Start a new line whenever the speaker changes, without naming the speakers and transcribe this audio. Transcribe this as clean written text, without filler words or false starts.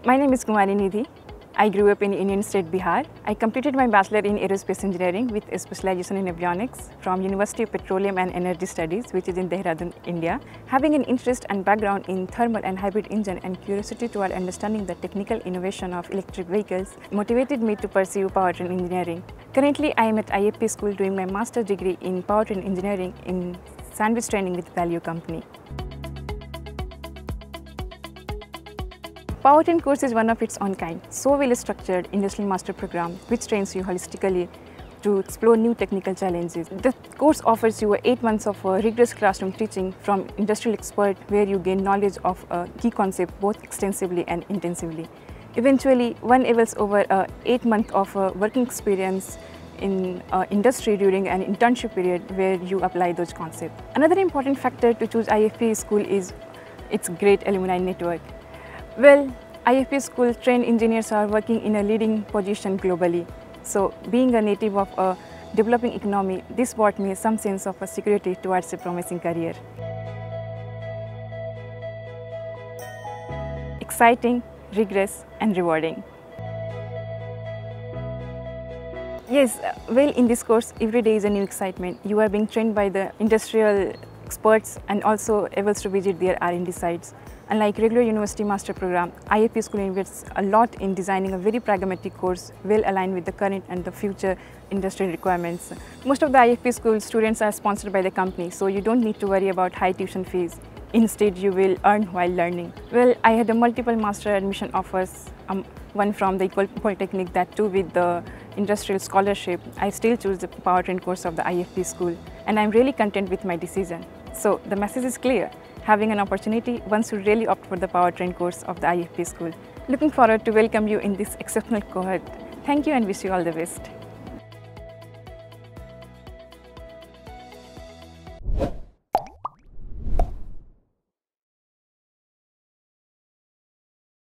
My name is Kumari Nidhi. I grew up in Indian state, Bihar. I completed my bachelor in aerospace engineering with a specialization in avionics from University of Petroleum and Energy Studies, which is in Dehradun, India. Having an interest and background in thermal and hybrid engine and curiosity toward understanding the technical innovation of electric vehicles motivated me to pursue Powertrain Engineering. Currently, I am at IFP School doing my master's degree in Powertrain Engineering in sandwich training with Value Company. Powertrain course is one of its own kind, so well structured industrial master program which trains you holistically to explore new technical challenges. The course offers you 8 months of rigorous classroom teaching from industrial expert where you gain knowledge of a key concept both extensively and intensively. Eventually, one avails over 8 months of working experience in industry during an internship period where you apply those concepts. Another important factor to choose IFP School is its great alumni network. Well, IFP School trained engineers are working in a leading position globally. So, being a native of a developing economy, this brought me some sense of security towards a promising career. Exciting, rigorous and rewarding. Yes, well, in this course, every day is a new excitement. You are being trained by the industrial experts and also able to visit their R&D sites. Unlike regular university master program, IFP School invests a lot in designing a very pragmatic course well aligned with the current and the future industry requirements. Most of the IFP School students are sponsored by the company, so you don't need to worry about high tuition fees. Instead, you will earn while learning. Well, I had multiple master admission offers, one from the Polytechnic, that too with the industrial scholarship. I still choose the Powertrain course of the IFP School, and I'm really content with my decision. So the message is clear. Having an opportunity, one should really opt for the Powertrain course of the IFP School. Looking forward to welcome you in this exceptional cohort. Thank you and wish you all the best.